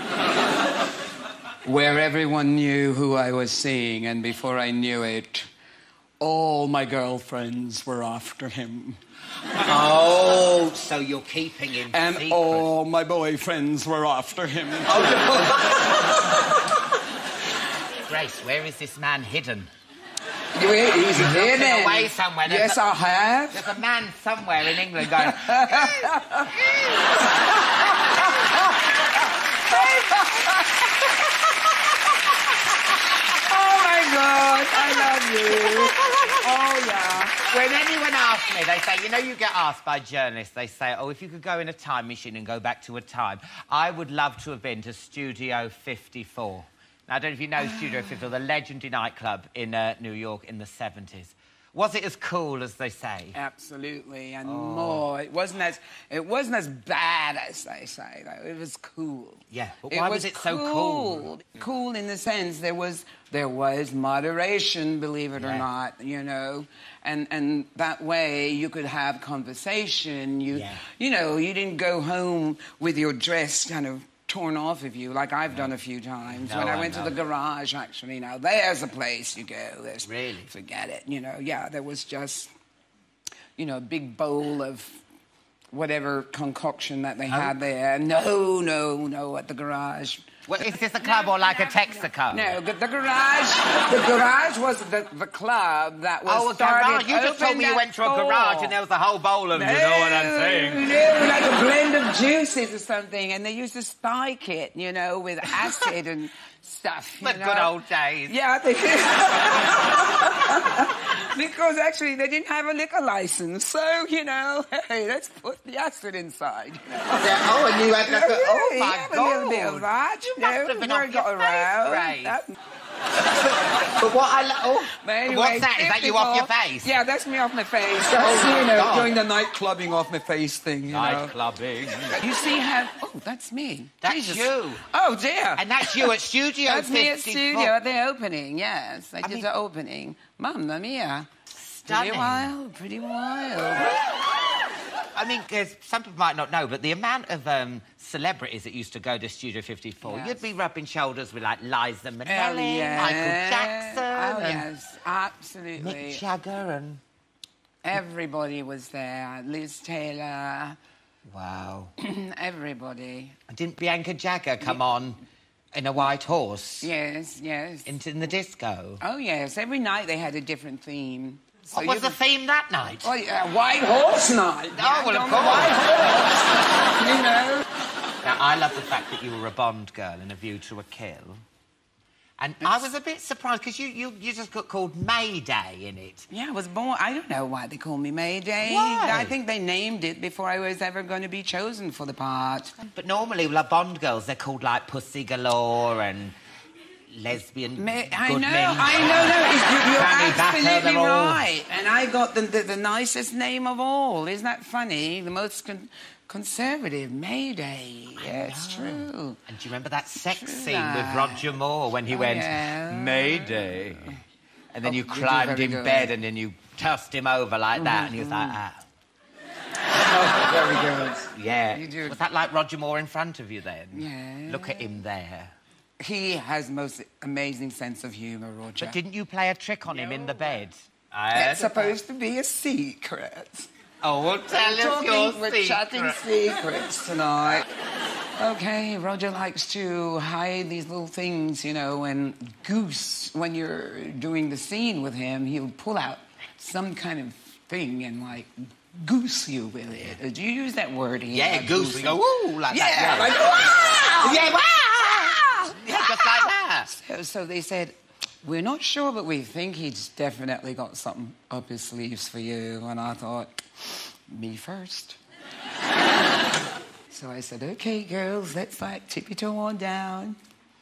where everyone knew who I was seeing, and before I knew it, all my girlfriends were after him. Oh, so you're keeping him And secret. all my boyfriends were after him. Grace, where is this man hidden? Where he's He's hidden. looking away somewhere. There's Yes, a- I have. There's a man somewhere in England going... Oh, my God, I love you. Oh, yeah. When anyone asks me, they say, you know, you get asked by journalists, they say, oh, if you could go in a time machine and go back to a time, I would love to have been to Studio fifty-four. Now, I don't know if you know Studio fifty-four, the legendary nightclub in uh, New York in the seventies. Was it as cool as they say? Absolutely, and Oh. more. It wasn't as it wasn't as bad as they say, though. It was cool. Yeah, but why was it so cool? Cool in the sense there was there was moderation, believe it or Yeah. not, you know, and and that way you could have conversation. You Yeah. you know, you didn't go home with your dress kind of torn off of you like I've done a few times. No, when I I went know. to the garage, actually, now there's a place you go. There's, Really? Forget it. You know, yeah, there was just, you know, a big bowl of whatever concoction that they had there. No, no, no, at the garage. Well, is this a club or like a Texaco? No, the, the garage, the garage was the, the club that was Oh, a started. garage. You just told opened me you at went to a four. garage and there was a whole bowl of... You know what I'm saying? No, like a blend of juices or something, and they used to spike it, you know, with acid and stuff. You The know? good old days. Yeah, they did. Because actually they didn't have a liquor license, so you know, hey, let's put the acid inside. Yeah, oh, and you had like a, oh Yeah, my yeah, God. a little bit of that. You know, must have been where off it your got face, around. Grace. That- But what I lo- oh, But anyway, what's that? Is that you off your face? Yeah, that's me off my face. Oh, That's, my you know, God. doing the night clubbing off my face thing, you know. Night clubbing. You see how... Oh, that's me. That's Jesus. you. Oh, dear. And that's you at Studio That's me at fifty-four. studio at the opening, yes. I, I did mean- the opening. Mamma mia. Stunning. Pretty wild, pretty wild. I mean, 'cause some people might not know, but the amount of um, celebrities that used to go to Studio fifty-four, Yes. you'd be rubbing shoulders with, like, Liza Oh, Minnelli, yes. Michael Jackson, Oh, and yes, absolutely. Mick Jagger, and... Everybody was there. Liz Taylor. Wow. Everybody. Didn't Bianca Jagger come on in a white horse Yes, yes. into in the disco? Oh, yes. Every night they had a different theme. So What was you the could- theme that night? Oh, yeah, White Horse Night. Oh, well, of on the course. White Horse. You know. Now, I love the fact that you were a Bond girl in A View to a Kill. And I was a bit surprised, because you, you, you just got called Mayday in it. Yeah, I was born... I don't know why they call me Mayday. Why? I think they named it before I was ever going to be chosen for the part. But normally, like Bond girls, they're called, like, Pussy Galore and Lesbian Ma- I know, Goodman. I know, no, it's, you- you're Fanny Backer, absolutely they're all- right. And I got the, the, the nicest name of all. Isn't that funny? The most con conservative, Mayday. Yeah, it's true. And do you remember that sex True scene that. with Roger Moore when he Oh, wed yeah. Mayday? And then Oh, you you do climbed very in good. bed and then you tossed him over like that, and he was like, ah. Oh, very good. Yeah. You do. Was that like Roger Moore in front of you then? Yeah. Look at him there. He has most amazing sense of humour, Roger. But didn't you play a trick on him in the bed? It's supposed to be a secret. Oh, well, tell We're us talking- your We're secret. chatting secrets tonight. Okay, Roger likes to hide these little things, you know, and Goose, when you're doing the scene with him, he'll pull out some kind of thing and, like, goose you with it. Do you use that word here? Yeah, like goose. We go, woo, like yeah, that. like, wow! Yeah, wow! Yeah, just like that. So, so they said, we're not sure, but we think he's definitely got something up his sleeves for you. And I thought, me first. So I said, okay, girls, let's like tippy toe on down.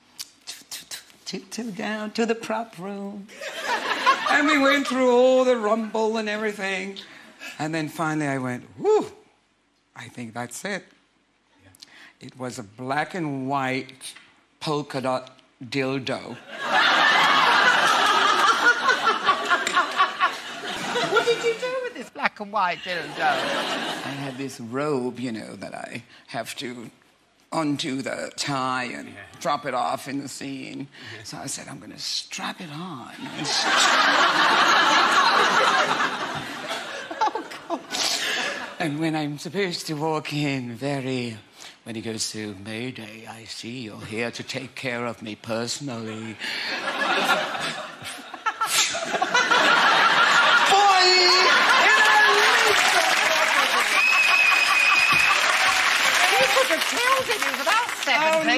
Tiptoe down to the prop room. And we went through all the rumble and everything. And then finally I went, whew, I think that's it. It was a black and white polka dot dildo. What did you do with this black and white dildo? I had this robe, you know, that I have to undo the tie and yeah. drop it off in the scene. Yeah. So I said, I'm going to strap it on. And, oh, God. And when I'm supposed to walk in very... When he goes to Mayday, I see you're here to take care of me personally. Oh,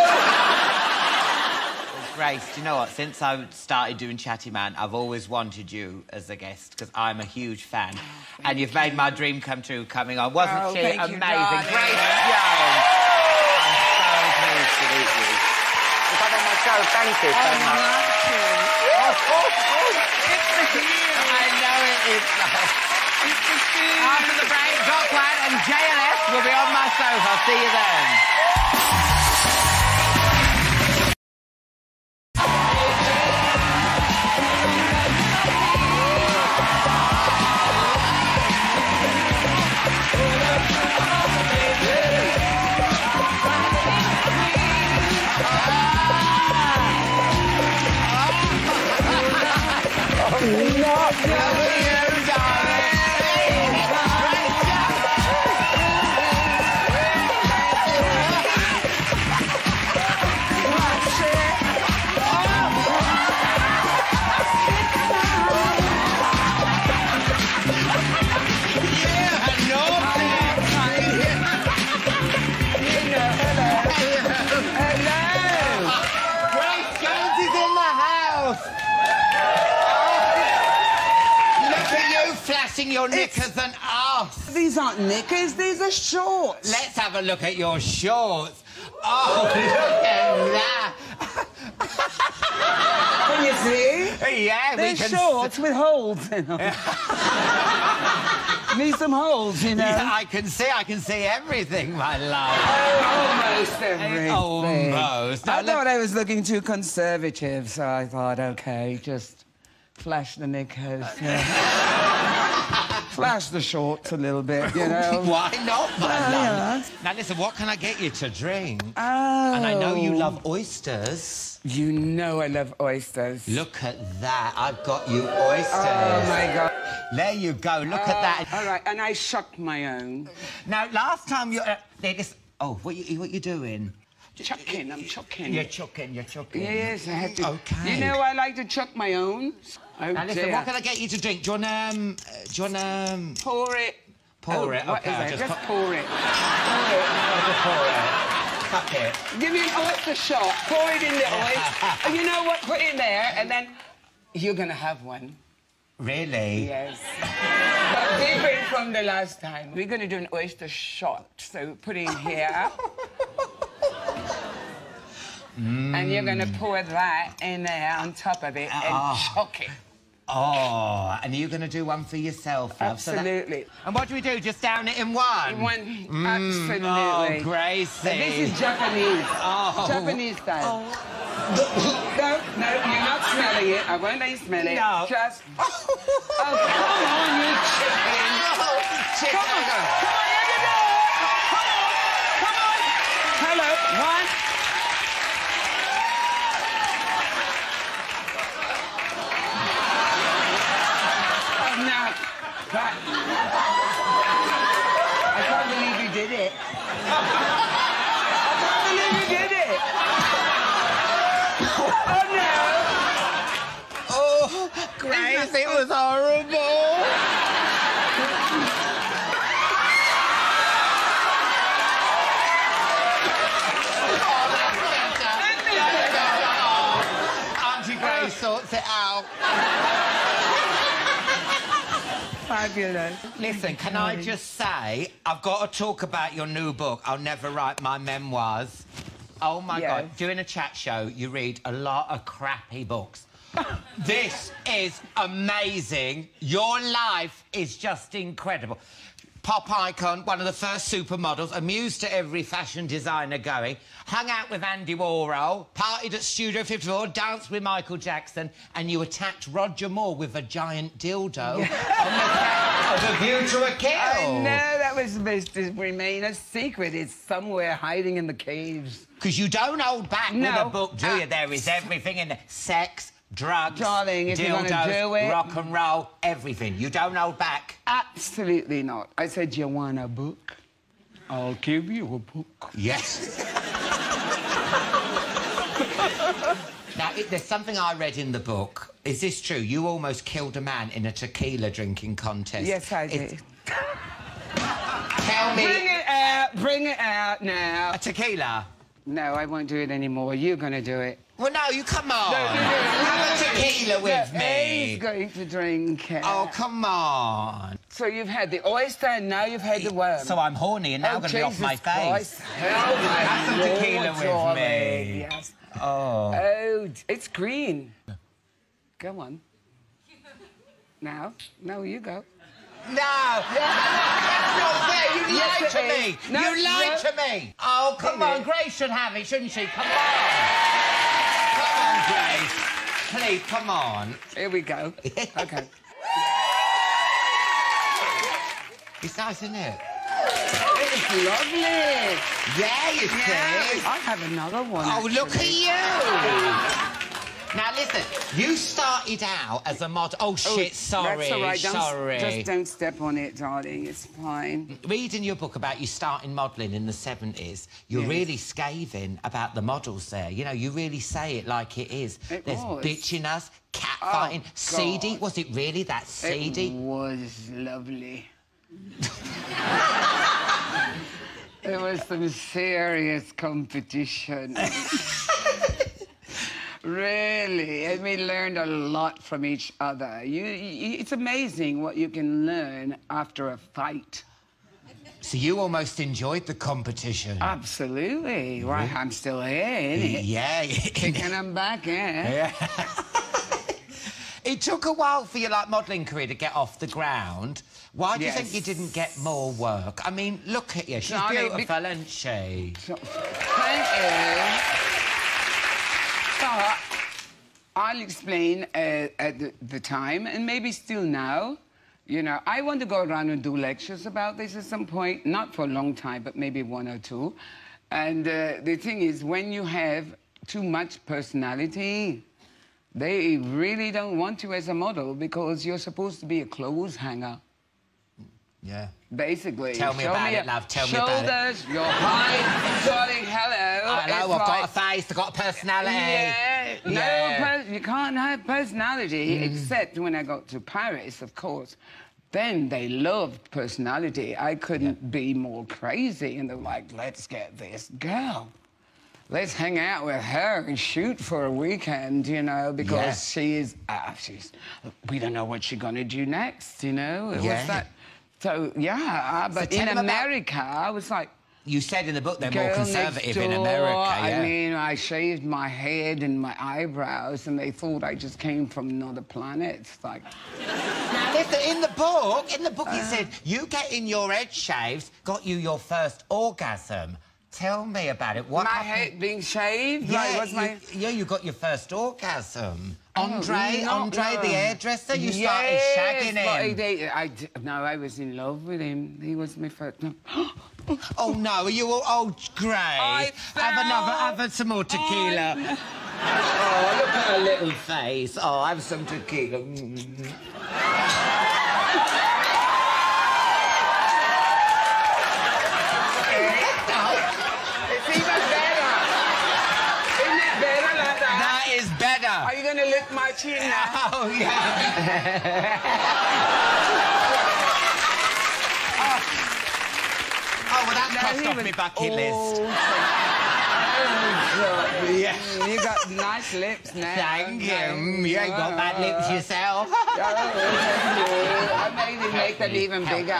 no! Grace, do you know what? Since I started doing Chatty Man, I've always wanted you as a guest, because I'm a huge fan. Oh, and you've made my dream come true coming on. Wasn't oh, she thank amazing? You, darling. Grace Jones! I'm so pleased to meet you. You've got on my show. Thank you so oh, much. Oh, oh, oh. It's the here. I know it is. It's the here. After the break, Doc White and J L S will be on my sofa. See you then. Your knickers and oh, Oh, these aren't knickers, these are shorts. Let's have a look at your shorts. Oh, look at that. Can you see? Yeah, They're we can... shorts with holes in them. Need some holes, you know? Yeah, I can see, I can see everything, my love. Oh, almost everything. Almost. Now, I look... thought I was looking too conservative, so I thought, OK, just flash the knickers. Yeah. Flash the shorts a little bit, you know? Why not, my Oh, love? yeah. Now, listen, what can I get you to drink? Oh. And I know you love oysters. You know I love oysters. Look at that. I've got you oysters. Oh, my God. There you go. Look uh, at that. All right, and I shuck my own. Now, last time you... Uh, they just... Oh, what you what you doing? Chucking, I'm chucking. You're chucking, you're chucking. Yes, I have to... OK. You know I like to chuck my own. Oh, Now, listen, dear. what can I get you to drink? Do you want, um... Uh, do you want, um... Pour it. Pour oh, it, what OK. is I'll it? just, Just put... pour it. I'll just pour it. Cup it. Give me an oyster shot. Pour it in the oyster. You know what? Put it in there, and then you're going to have one. Really? Yes. But different from the last time. We're going to do an oyster shot. So put it in here. Mm. And you're going to pour that in there on top of it and Oh. chuck it. Oh, and are you going to do one for yourself, love? Absolutely. So that... And what do we do? Just down it in one? In one, Mm. absolutely. Oh, Gracie. And this is Japanese. Oh. Japanese style. Oh. No, no, you're not smelling it. I won't let you smell it. No. Just... Oh, come on, you chicken. Oh, chicken. Come on, come on, let me go. Come on, come on. Hello, one. Oh, now, right. I can't believe you did it. I can't believe you did it. Oh, no. Oh, Grace, it was horrible. Auntie Grace sorts it out. Fabulous. Listen, can I just say, I've got to talk about your new book, I'll Never Write My Memoirs. Oh, my Yes. God. Doing a chat show, you read a lot of crappy books. This is amazing. Your life is just incredible. Pop icon, one of the first supermodels, amused to every fashion designer going, hung out with Andy Warhol, partied at Studio fifty-four, danced with Michael Jackson, and you attacked Roger Moore with a giant dildo on the set of A View to a Kill. I know, that was supposed to remain a secret. It's somewhere hiding in the caves. Because you don't hold back No. with a book, do you? Uh, There is everything in there. Sex, drugs, Darling, if dildos, you're gonna do it- rock and roll, everything. You don't hold back. Absolutely not. I said, you want a book? I'll give you a book. Yes. Now, it, there's something I read in the book. Is this true? You almost killed a man in a tequila drinking contest. Yes, I It's- did. Tell me... Bring it out, bring it out now. A tequila? No, I won't do it anymore. You're going to do it. Well, no, you come on. No, no, no, Have a tequila with no, me. He's going to drink it. Oh, come on. So you've had the oyster and now you've had the worm. So I'm horny and now Oh, I'm going to be off my Jesus Christ. face. Oh, my Have some Lord, tequila with darling. me. Yes. Oh. Oh, it's green. Go on. Now. No, you go. No! That's not fair! You Yes, lied to it me! is. No, you lied no. to me! Oh, come It on, is. Grace should have it, shouldn't she? Come on! Come on, Grace. Please, come on. Here we go. OK. It's nice, isn't it? It's lovely. Yeah, you see? I'll have another one. Oh, look at actually. you! Now, listen, you started out as a model... Oh, shit, Oh, sorry, that's all right. Don't, sorry. Just don't step on it, darling. It's fine. Reading your book about you starting modelling in the seventies, you're Yes. really scathing about the models there. You know, you really say it like it is. It There's was. bitchiness, catfighting, Oh, seedy. God. Was it really that seedy? It was lovely. There was some serious competition. Really, and we learned a lot from each other. You, you, it's amazing what you can learn after a fight. So you almost enjoyed the competition? Absolutely. Mm-hmm. Right, I'm still here, innit? Yeah. Kicking them back, eh? Yeah. It took a while for your, like, modelling career to get off the ground. Why do yes. you think you didn't get more work? I mean, look at you. She's no, beautiful, be... isn't she? So, thank you. So, I'll explain uh, at the, the time, and maybe still now. You know, I want to go around and do lectures about this at some point. Not for a long time, but maybe one or two. And uh, the thing is, when you have too much personality, they really don't want you as a model because you're supposed to be a clothes hanger. Yeah. Basically. Tell me about it, love. Tell me about it. Shoulders, your height, darling, hello. Hello, I've like... got a face, I've got a personality. Yeah. yeah. No, you can't have personality, mm. except when I got to Paris, of course. Then they loved personality. I couldn't yeah. be more crazy. And they're like, let's get this girl. Let's hang out with her and shoot for a weekend, you know, because yeah. she is, uh, she's, we don't know what she's going to do next, you know? Yeah. What's that? So, yeah, but so in America, about... I was like... You said in the book they're more conservative in America, yeah. I mean, I shaved my head and my eyebrows, and they thought I just came from another planet. It's like... Now, listen, in the book, in the book uh... it said, you getting your head shaved got you your first orgasm. Tell me about it. What my happened? head being shaved? Yeah, like, what's you, my... yeah, you got your first orgasm. Andre, oh, no, Andre, no. the hairdresser, you yes, started shagging him. But they, I, no, I was in love with him. He was my first... No. Oh, no, are you all... Oh, great. I have another, have some more tequila. I... Oh, look at her little face. Oh, have some tequila. Are you going to lick my chin now? Oh, yeah. oh. oh, well, that's crossed off my bucket oh, list. Oh, yeah. You got nice lips now. Thank you. Mm, you ain't got bad lips yourself. I made it make them even bigger.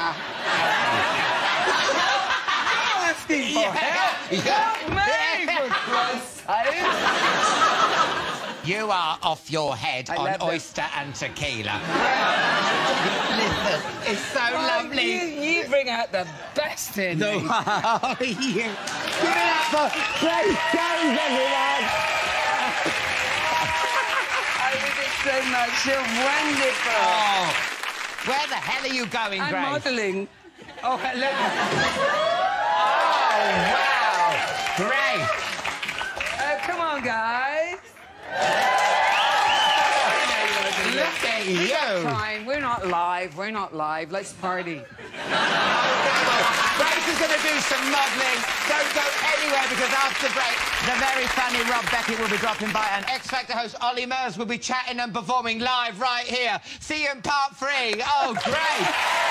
Asking for help. Help me, for Christ's sake. You are off your head I on oyster and tequila. Listen, it's so well, lovely. You, you bring out the best in no. me. Oh, yeah. Give it up for Grace Jones, everyone. I think it's so much. You're wonderful. Oh. Where the hell are you going, I'm Grace? I'm modelling. Oh, look. Oh, wow. Great. Uh, come on, guys. Look at you. Fine, we're not live. We're not live. Let's party. Grace is going to do some modelling. Don't go anywhere because after break, the very funny Rob Beckett will be dropping by and X Factor host Ollie Murs will be chatting and performing live right here. See you in part three. Oh, great.